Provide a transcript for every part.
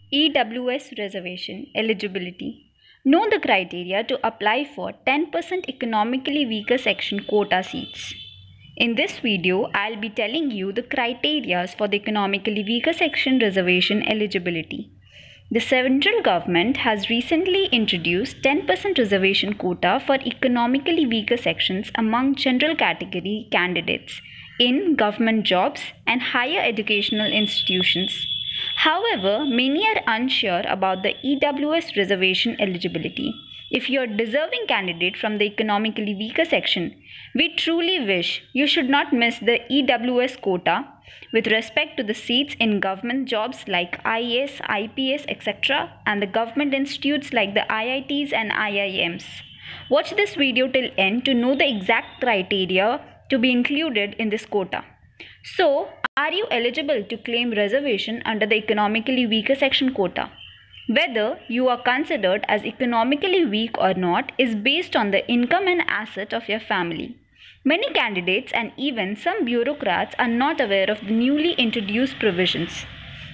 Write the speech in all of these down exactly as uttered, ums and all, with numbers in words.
E W S reservation eligibility. Know the criteria to apply for ten percent economically weaker section quota seats. In this video, I'll be telling you the criteria for the economically weaker section reservation eligibility. The central government has recently introduced ten percent reservation quota for economically weaker sections among general category candidates in government jobs and higher educational institutions. However, many are unsure about the E W S reservation eligibility. If you are a deserving candidate from the economically weaker section, we truly wish you should not miss the E W S quota with respect to the seats in government jobs like I A S, I P S, et cetera and the government institutes like the I I Ts and I I Ms. Watch this video till end to know the exact criteria to be included in this quota. So, are you eligible to claim reservation under the economically weaker section quota? Whether you are considered as economically weak or not is based on the income and asset of your family. Many candidates and even some bureaucrats are not aware of the newly introduced provisions.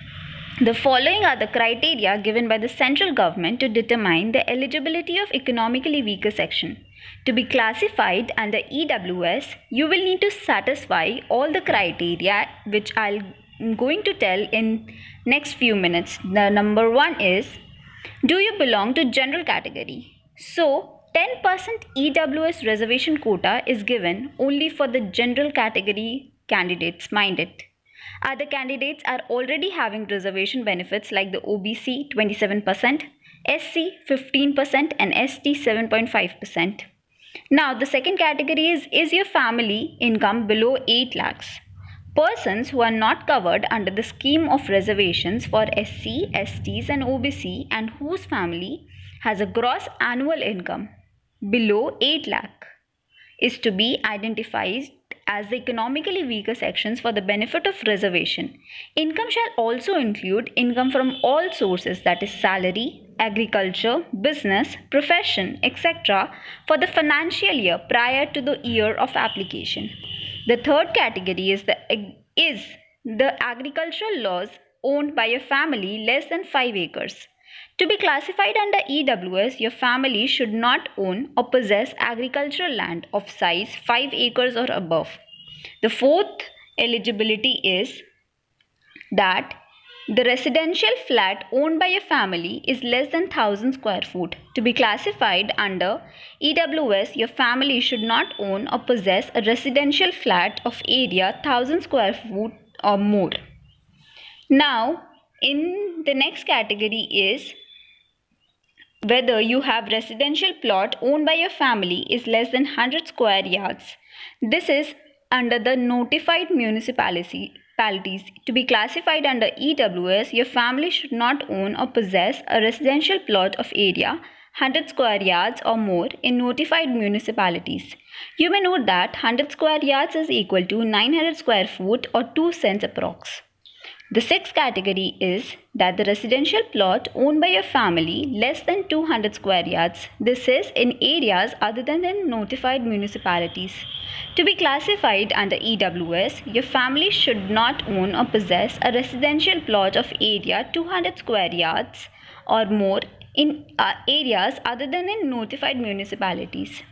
The following are the criteria given by the central government to determine the eligibility of economically weaker section. To be classified under E W S, you will need to satisfy all the criteria which I'm going to tell in next few minutes. The number one is, do you belong to general category? So, ten percent E W S reservation quota is given only for the general category candidates, mind it. Other candidates are already having reservation benefits like the O B C twenty-seven percent, S C fifteen percent and S T seven point five percent. Now the second category is, is your family income below eight lakhs? Persons who are not covered under the scheme of reservations for S C, S Ts and O B C and whose family has a gross annual income below eight lakh is to be identified as the economically weaker sections for the benefit of reservation. Income shall also include income from all sources, that is salary, agriculture, business, profession, et cetera for the financial year prior to the year of application. The third category is the, is the agricultural laws owned by a family less than five acres. To be classified under E W S, your family should not own or possess agricultural land of size five acres or above. The fourth eligibility is that the residential flat owned by a family is less than one thousand square foot. To be classified under E W S, your family should not own or possess a residential flat of area one thousand square foot or more. Now, in the next category is whether you have residential plot owned by your family is less than one hundred square yards. This is under the notified municipalities. To be classified under E W S, your family should not own or possess a residential plot of area one hundred square yards or more in notified municipalities. You may note that one hundred square yards is equal to nine hundred square foot or two cents approx. The sixth category is that the residential plot owned by your family less than two hundred square yards. This is in areas other than the notified municipalities. To be classified under E W S, your family should not own or possess a residential plot of area two hundred square yards or more in uh, areas other than in notified municipalities.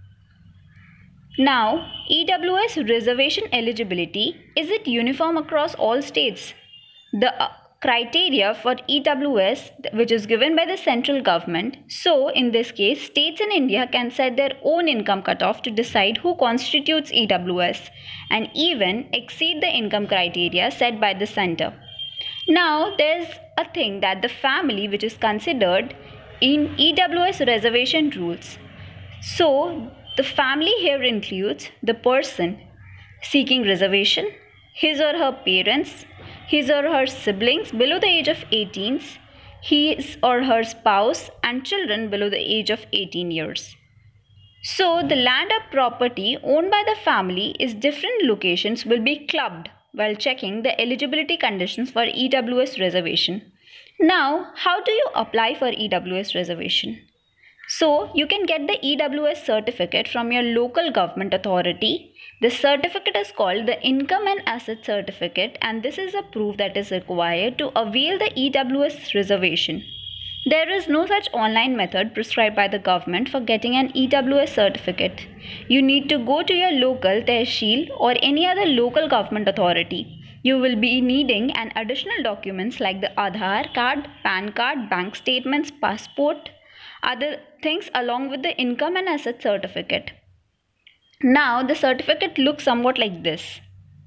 Now, E W S reservation eligibility, is it uniform across all states? The uh, criteria for E W S which is given by the central government. So, in this case, states in India can set their own income cutoff to decide who constitutes E W S and even exceed the income criteria set by the center. Now, there's a thing that the family which is considered in E W S reservation rules. So, the family here includes the person seeking reservation, his or her parents, his or her siblings below the age of eighteen, his or her spouse and children below the age of eighteen years. So, the land or property owned by the family is different locations will be clubbed while checking the eligibility conditions for E W S reservation. Now, how do you apply for E W S reservation? So, you can get the E W S certificate from your local government authority The certificate is called the Income and Asset Certificate, and this is a proof that is required to avail the E W S reservation. There is no such online method prescribed by the government for getting an E W S certificate. You need to go to your local tehsil or any other local government authority. You will be needing an additional documents like the Aadhaar card, PAN card, bank statements, passport, other things along with the income and asset certificate. Now the certificate looks somewhat like this.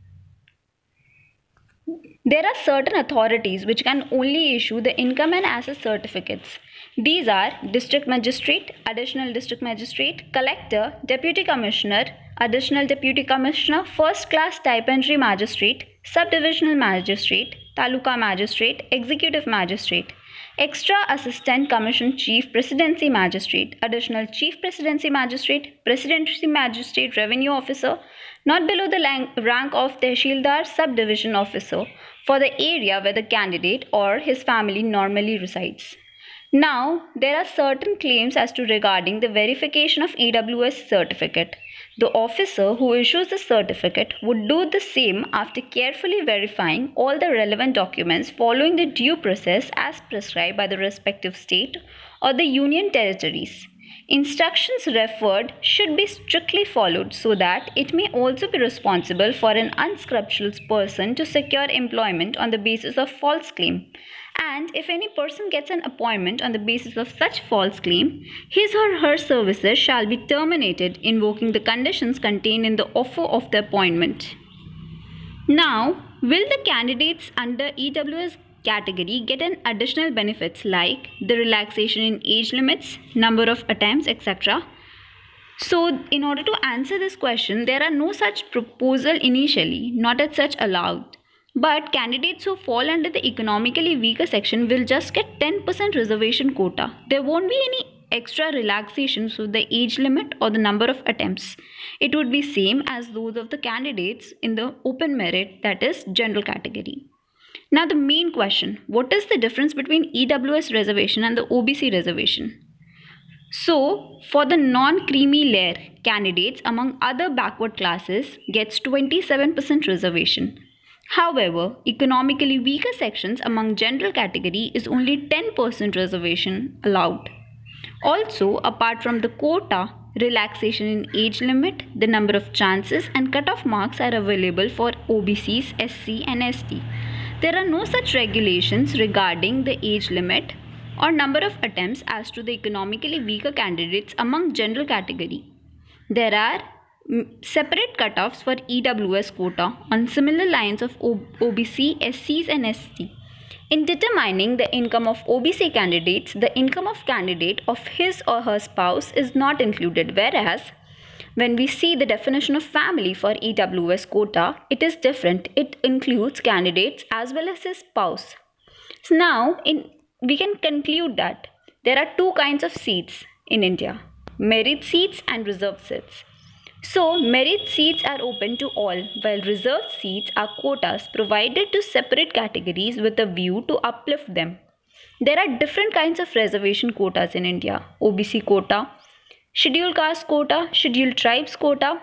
There are certain authorities which can only issue the income and asset certificates. These are District Magistrate, Additional District Magistrate, Collector, Deputy Commissioner, Additional Deputy Commissioner, First Class Stipendiary Magistrate, Subdivisional Magistrate, Taluka Magistrate, Executive Magistrate, Extra Assistant Commission Chief Presidency Magistrate, Additional Chief Presidency Magistrate, Presidency Magistrate Revenue Officer, not below the rank of Tehsildar Subdivision Officer, for the area where the candidate or his family normally resides. Now, there are certain claims as to regarding the verification of E W S certificate. The officer who issues the certificate would do the same after carefully verifying all the relevant documents following the due process as prescribed by the respective state or the union territories. Instructions referred should be strictly followed so that it may also be responsible for an unscrupulous person to secure employment on the basis of false claim. And if any person gets an appointment on the basis of such false claim, his or her services shall be terminated, invoking the conditions contained in the offer of the appointment. Now, will the candidates under E W S category get an additional benefits like the relaxation in age limits, number of attempts, et cetera? So, in order to answer this question, there are no such proposal initially, not as such allowed. But candidates who fall under the economically weaker section will just get ten percent reservation quota. There won't be any extra relaxations with the age limit or the number of attempts. It would be same as those of the candidates in the open merit, that is general category. Now the main question, what is the difference between E W S reservation and the O B C reservation? So, for the non-creamy layer candidates among other backward classes gets twenty-seven percent reservation. However, economically weaker sections among general category is only ten percent reservation allowed. Also, apart from the quota, relaxation in age limit, the number of chances and cutoff marks are available for O B Cs, S C and S T. There are no such regulations regarding the age limit or number of attempts as to the economically weaker candidates among general category. There are separate cutoffs for E W S quota on similar lines of O B C, S Cs and S T. In determining the income of O B C candidates, the income of candidate of his or her spouse is not included, whereas when we see the definition of family for E W S quota, it is different. It includes candidates as well as his spouse. So now, in, we can conclude that there are two kinds of seats in India, merit seats and reserved seats. So, merit seats are open to all, while reserved seats are quotas provided to separate categories with a view to uplift them. There are different kinds of reservation quotas in India: O B C quota, scheduled caste quota, scheduled tribes quota.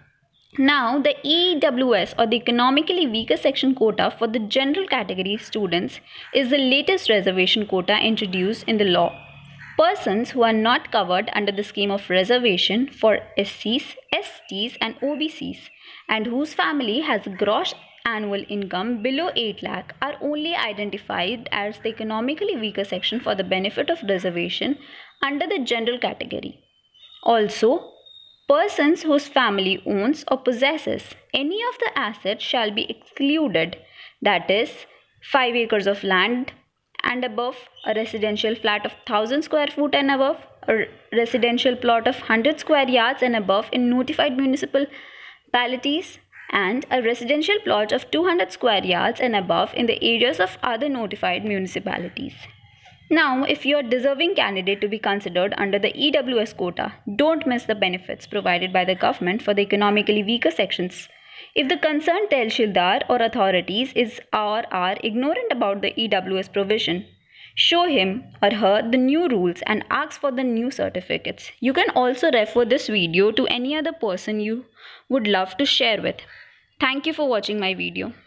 Now, the E W S or the economically weaker section quota for the general category students is the latest reservation quota introduced in the law. Persons who are not covered under the scheme of reservation for S Cs, S Ts and O B Cs and whose family has gross annual income below eight lakh are only identified as the economically weaker section for the benefit of reservation under the general category. Also, persons whose family owns or possesses any of the assets shall be excluded, that is, five acres of land and above, a residential flat of one thousand square foot and above, a residential plot of one hundred square yards and above in notified municipalities, and a residential plot of two hundred square yards and above in the areas of other notified municipalities. Now, if you are a deserving candidate to be considered under the E W S quota, don't miss the benefits provided by the government for the economically weaker sections. If the concerned Tehsildar or authorities is or are ignorant about the E W S provision, Show him or her the new rules and ask for the new certificates. You can also refer this video to any other person you would love to share with. Thank you for watching my video.